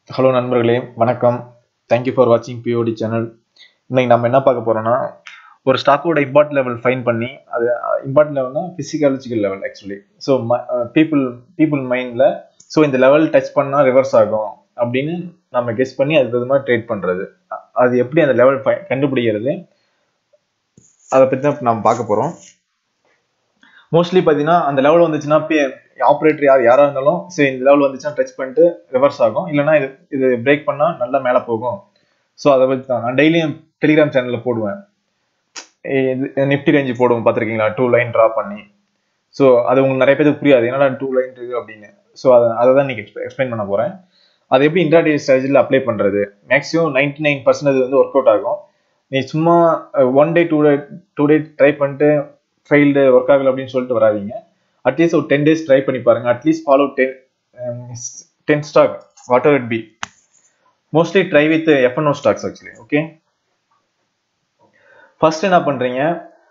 Hello நண்பர்களே, வணக்கம். Thank you for வாட்சிங் பிஓடி சேனல். இன்னைக்கு நம்ம என்ன பார்க்க போறோம்னா, ஒரு ஸ்டாக்கோட இம்பார்ட் லெவல் ஃபைன் பண்ணி, அது இம்பார்ட் லெவல்னா psychological level actually. So people மைண்ட்ல ஸோ இந்த லெவல் டச் பண்ணா ரிவர்ஸ் ஆகும் அப்படின்னு நம்ம கெஸ் பண்ணி அது மாதிரி ட்ரேட் பண்றது. அது எப்படி அந்த லெவல் கண்டுபிடிக்கிறது, அதை பற்றி தான் நம்ம பார்க்க போறோம். மோஸ்ட்லி பார்த்தீங்கன்னா அந்த லெவல் வந்துச்சுன்னா ஆப்ரேட்டர் யாரா இருந்தாலும் சரி இந்த லெவல் வந்துச்சுன்னா டச் பண்ணிட்டு ரிவர்ஸ் ஆகும், இல்லைன்னா இது பிரேக் பண்ணா நல்லா மேலே போகும். ஸோ அதை பற்றி தான் நான் டெய்லியும் டெலிகிராம் சேனலில் போடுவேன். நிஃப்டி ரேஞ்சு போடுவோம், பார்த்துருக்கீங்களா? 2 லைன் ட்ரா பண்ணி. ஸோ அது உங்களுக்கு நிறைய பேருக்கு புரியாது, என்னடா 2 லைன் இருக்கு அப்படின்னு. ஸோ அதை தான் இன்னைக்கு எக்ஸ்பிளைன் பண்ண போறேன். அது எப்படி இன்ட்ராடே ஸ்ட்ராட்டஜியில் அப்ளை பண்றது. மேக்ஸிமம் 99% வந்து ஒர்க் அவுட் ஆகும். நீ சும்மா 1 டே 2 டே ட்ரை பண்ணிட்டு ஃபெயில்டு ஒர்க் ஆகல அப்படின்னு சொல்லிட்டு வராதிங்க. அட்லீஸ்ட் ஒரு 10 days ட்ரை பண்ணி பாருங்க. At least follow 10 stock whatever it be. Mostly try with F&O stocks actually. Okay, first என்ன பண்றீங்க,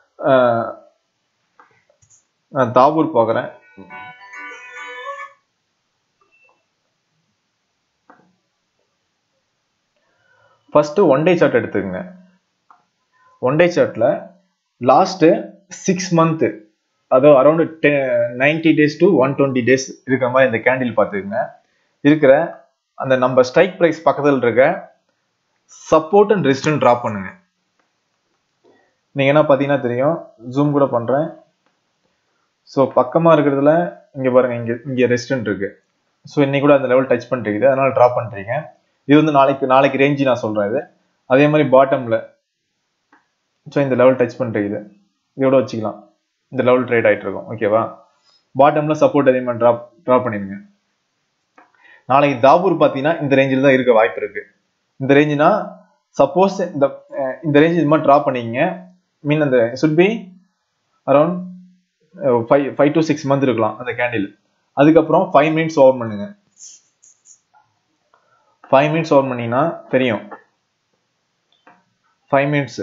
நான் தாபூர் பார்க்குறேன். ஃபர்ஸ்ட் 1 day சார்ட் எடுத்துக்கங்க. 1 day சார்ட்ல லாஸ்ட் 6 month, அதோ அரௌண்ட் 90 days to 120 days இருக்கிற மாதிரி இந்த கேண்டில் பார்த்துக்குங்க. இருக்கிற அந்த நம்ம ஸ்ட்ரைக் பிரைஸ் பக்கத்தில் இருக்க சப்போர்ட் அண்ட் ரெசிஸ்டன்ஸ் டிராப் பண்ணுங்க. நீங்க என்ன பார்த்தீங்கன்னா தெரியும், ஜூம் கூட பண்றேன். ஸோ பக்கமா இருக்கிறதுல இங்க பாருங்க, இங்க ரெசிஸ்டன்ஸ் இருக்கு. ஸோ இன்னைக்கு கூட அந்த லெவல் டச் பண்ணிருக்குது, அதனால டிராப் பண்றீங்க. இது வந்து நாளைக்கு ரேஞ்சு நான் சொல்றேன். இது அதே மாதிரி பாட்டம்ல ஸோ இந்த லெவல் டச் பண்ணிருக்குது, இதோட வச்சுக்கலாம். இந்த லெவல் ட்ரேட் ஆயிட்டு இருக்கும். ஓகேவா? பாட்டம்ல சப்போர்ட் அதே மாதிரி டிராப் பண்ணிடுங்க. நாளைக்கு தாபூர் பார்த்தீங்கன்னா இந்த ரேஞ்சில் தான் இருக்க வாய்ப்பு இருக்கு. இந்த ரேஞ்சுனா சப்போஸ் இந்த ரேஞ்ச் இது மாதிரி டிராப் பண்ணிங்க மீன் அந்த should be around 5 to 6 month இருக்கலாம் அந்த கேண்டில். அதுக்கப்புறம் 5 minutes ஓவர் பண்ணுங்க. 5 minutes ஓவர் பண்ணீங்கன்னா தெரியும். 5 minutes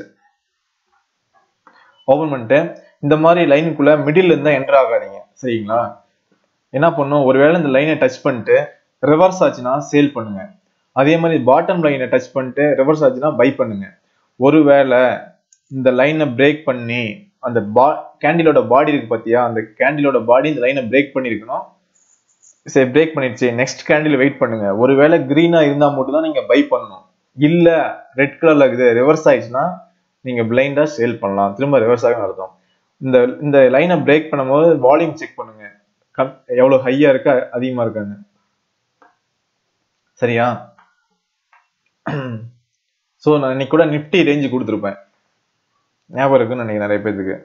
ஓபன் பண்ணிட்டு இந்த மாதிரி லைனுக்குள்ள மிடில் இருந்தா என்டர் ஆகாதீங்க, சரிங்களா? என்ன பண்ணும், ஒருவேளை இந்த லைனை டச் பண்ணிட்டு ரிவர்ஸ் ஆச்சுன்னா சேல் பண்ணுங்க. அதே மாதிரி பாட்டம் லைனை டச் பண்ணிட்டு ரிவர்ஸ் ஆச்சுன்னா பை பண்ணுங்க. ஒருவேளை இந்த லைனை பிரேக் பண்ணி அந்த கேண்டிலோட பாடி இருக்கு பாத்தியா, அந்த கேண்டிலோட பாடி இந்த லைனை பிரேக் பண்ணிருக்கணும். சரி, பிரேக் பண்ணிடுச்சு, நெக்ஸ்ட் கேண்டில் வெயிட் பண்ணுங்க. ஒருவேளை கிரீனா இருந்தா மட்டும் தான் நீங்க பை பண்ணணும். இல்ல ரெட் கலர்ல இருக்குது ரிவர்ஸ் ஆயிடுச்சுன்னா நீங்க பிளைண்டா சேல் பண்ணலாம். திரும்ப ரிவர்ஸ் ஆகும் அர்த்தம். இந்த லைனை பிரேக் பண்ணும்போது வால்யூம் செக் பண்ணுங்க, எவ்வளவு ஹையா இருக்கா அதிகமா இருக்காங்க. சரியா? சோ நான் இன்னைக்கு கூட நிப்டி ரேஞ்சு கொடுத்துருப்பேன், ஞாபகம் இருக்குன்னு நினைக்கிறேன் நிறைய பேருக்கு.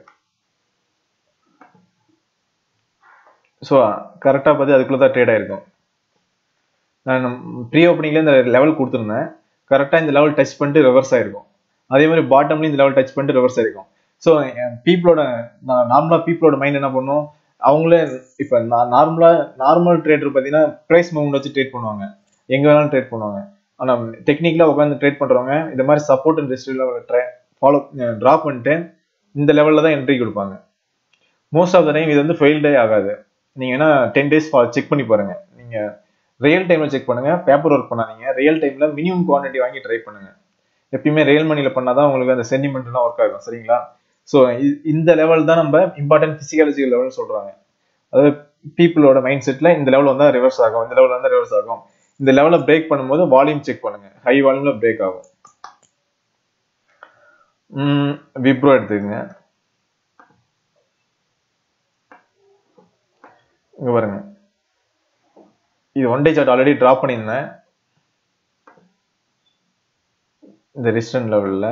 ஸோ கரெக்டாக பார்த்து அதுக்குள்ளே ட்ரேட் ஆயிருக்கும். நான் ப்ரீ ஓப்பனிங்ல இந்த லெவல் கொடுத்துருந்தேன், கரெக்டாக இந்த லெவல் டச் பண்ணிட்டு ரிவர்ஸ் ஆயிருக்கும். அதே மாதிரி பாட்டம்லேயும் இந்த லெவல் டச் பண்ணிட்டு ரிவர்ஸ் ஆயிருக்கும். ஸோ நார்மலா மைண்ட் என்ன பண்ணும், அவங்களே இப்போ நார்மல் ட்ரேடர் பார்த்தீங்கன்னா ப்ரைஸ் மூவ்மெண்ட் வச்சு ட்ரேட் பண்ணுவாங்க, எங்க வேணாலும் ட்ரேட் பண்ணுவாங்க. ஆனால் டெக்னிக்கலா உட்காந்து ட்ரேட் பண்றவங்க இந்த மாதிரி support and resistance follow drop பண்ணிட்டு இந்த லெவல்ல தான் என்ட்ரி கொடுப்பாங்க. மோஸ்ட் ஆஃப் த டைம் இது வந்து ஃபெயில்டே ஆகாது. நீங்க என்ன 10 days செக் பண்ணி பாருங்க. நீங்க ரியல் டைம்ல செக் பண்ணுங்க, பேப்பர் ஒர்க் பண்ணாதீங்க. ரியல் டைம்ல மினிமம் குவான்டிட்டி வாங்கி ட்ரை பண்ணுங்க. எப்பயுமே ரியல் மணில பண்ணாதான் உங்களுக்கு அந்த சென்டிமெண்ட் எல்லாம் ஒர்க் ஆகும், சரிங்களா? ஸோ இந்த லெவல் தான் நம்ம இம்பார்ட்டன்ட் பிசிக்காலஜிக்கல் லெவல் சொல்றாங்க. அதாவது பீப்புளோட மைண்ட் செட்ல இந்த லெவல் வந்தா ரிவர்ஸ் ஆகும், இந்த லெவல் வந்தா ரிவர்ஸ் ஆகும். இந்த லெவலை பிரேக் பண்ணும்போது வால்யூம் செக் பண்ணுங்க, ஹை வால்யூம்ல பிரேக் ஆகும். விப்ரோ எடுத்துக்கங்க. இங்க பாருங்க, இது 1 day சார்ட் ஆல்ரெடி டிராப் பண்ணியிருந்தேன் இந்த ரெசிஸ்டன்ஸ் லெவல்ல.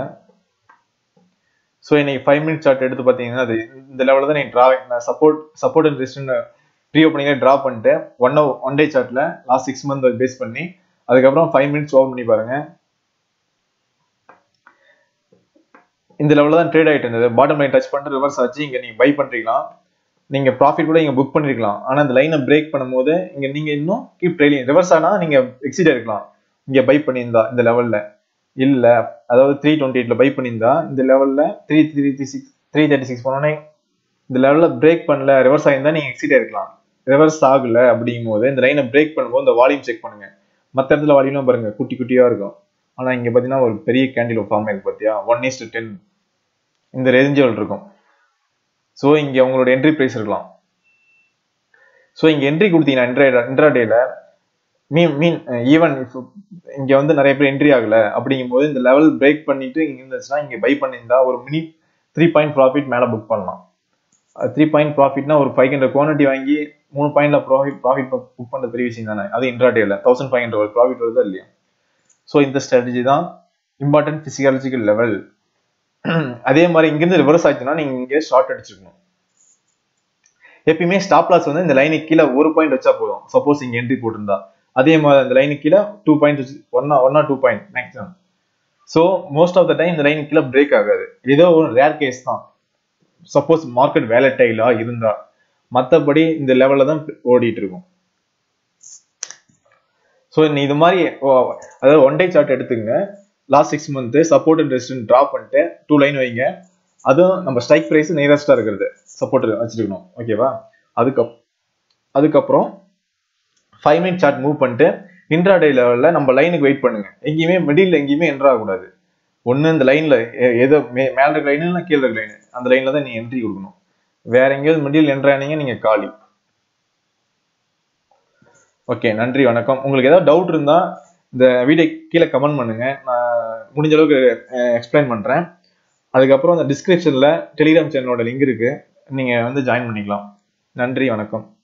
ஸோ இன்னைக்கு 5 minutes சார்ட் எடுத்து பார்த்தீங்கன்னா அது இந்த லெவலில் தான் நான் சப்போர்ட் அண்ட் ரெசிஸ்டன்ஸ் ப்ரீ ஓப்பனிங்ல டிராப் பண்ணிட்டு 1 day சார்ட்ல லாஸ்ட் 6 month பேஸ் பண்ணி அதுக்கப்புறம் 5 minutes ஓவர் பண்ணி பாருங்க. இந்த லெவலில் தான் ட்ரேட் ஆகிட்டு இருந்தது. பாட்டம் லைன் டச் பண்ணிட்டு ரிவர்ஸ் ஆச்சு, இங்க நீங்க பை பண்றீங்களா, நீங்க ப்ராஃபிட் கூட இங்க புக் பண்ணிருக்கலாம். ஆனா இந்த லைனை பிரேக் பண்ணும்போது இங்க நீங்க இன்னும் கீப் ட்ரெயிலிங். ரிவர்ஸ் ஆனா நீங்க எக்ஸிட் ஆயிருக்கலாம் இங்க பை பண்ணியிருந்தா இந்த லெவல்ல. இல்ல அதாவது 328ல பை பண்ணியிருந்தா இந்த லெவல்ல 336 போனோன்னே இந்த லெவல்ல பிரேக் பண்ணல, ரிவர்ஸ் ஆயிருந்தா நீங்க எக்ஸிட் ஆயிருக்கலாம். ரிவர்ஸ் ஆகல அப்படிங்கும் போது இந்த லைனை பிரேக் பண்ணும்போது இந்த வால்யூம் செக் பண்ணுங்க. மற்ற இடத்துல வால்யூம்லாம் பாருங்க குட்டி குட்டியா இருக்கும். ஆனா இங்க பாத்தீங்கன்னா ஒரு பெரிய கேண்டில் ஃபார்ம் ஆயிருக்கு பாத்தியா, 1:10 இந்த ரேஞ்சில் இருக்கும். ஸோ இங்க உங்களோட என்ட்ரி பிரைஸ் இருக்கலாம். ஸோ இங்க என்ட்ரி கொடுத்தீங்கன்னா இன்ட்ராடேல மீன் ஈவன் இங்க வந்து நிறைய பேர் என்ட்ரி ஆகல அப்படிங்கும் போது இந்த லெவல் பிரேக் பண்ணிட்டு இங்க இருந்துச்சுன்னா இங்க பை பண்ணியிருந்தா ஒரு மினி 3 பாயிண்ட் ப்ராஃபிட் மேல புக் பண்ணலாம். 3 பாயிண்ட் ப்ராஃபிட்னா ஒரு 500 குவான்டிட்டி வாங்கி 3 பாயிண்ட்ல ப்ராஃபிட் புக் பண்ற பெரிய விஷயம் தானே. அது இன்ட்ராடேல 1500 ஒரு ப்ராஃபிட் வருதா இல்லையா. ஸோ இந்த ஸ்ட்ராட்டஜி தான் இம்பார்ட்டன்ட் பிசிக்காலஜிக்கல் லெவல். அதே மாதிரி இங்கிருந்து ரிவர்ஸ் ஆச்சுன்னா நீங்க இங்கே ஷார்ட் அடிச்சுக்கணும். எப்பயுமே ஸ்டாப் லாஸ் வந்து இந்த லைனுக்கு கீழே 1 பாயிண்ட் வச்சா போதும். சப்போஸ் இங்க என்ட்ரி போட்டிருந்தா அதே மாதிரி இந்த லைனுக்கு கீழே 2 point one or 2 point maximum. So most of the time இந்த லைனுக்கு கீழே பிரேக் ஆகாது. ஏதோ ஒரு ரேர் கேஸ் தான், சப்போஸ் மார்க்கெட் வேலட்டைலா இருந்தா. மற்றபடி இந்த லெவல்ல தான் ஓடிட்டு இருக்கும். ஸோ நீ இது மாதிரி அதாவது 1 டே சார்ட் எடுத்துங்க. Last 6 month support and resistance drop பண்ணிட்டு 2 லைன் வைங்க. அதுவும் நம்ம ஸ்ட்ரைக் பிரைஸ் நியரஸ்டா இருக்கிறது சப்போர்ட் வச்சிருக்கணும். ஓகேவா. அதுக்கப்புறம் 5 மினிட் சார்ட் மூவ் பண்ணிட்டு இன்ட்ராடே லெவல்ல நம்ம லைனுக்கு வெயிட் பண்ணுங்க. எங்கேயுமே மிடில் எங்கேயுமே என்ட்ரு ஆகக்கூடாது. ஒன்னு இந்த லைன்ல ஏதோ மேல இருக்க லைன் இல்லை கீழே இருக்க லைன், அந்த லைன்ல தான் நீங்க என்ட்ரி கொடுக்கணும். வேற எங்கேயாவது மிடில் என்ட்ரு ஆனீங்க நீங்க காலி. ஓகே, நன்றி, வணக்கம். உங்களுக்கு ஏதாவது டவுட் இருந்தா இந்த வீடியோ கீழே கமெண்ட் பண்ணுங்க. நான் முடிஞ்ச அளவுக்கு எக்ஸ்பிளைன் பண்றேன். அதுக்கப்புறம் அந்த டிஸ்கிரிப்ஷன்ல டெலிகிராம் சேனலோட லிங்க் இருக்கு, நீங்க வந்து ஜாயின் பண்ணிக்கலாம். நன்றி, வணக்கம்.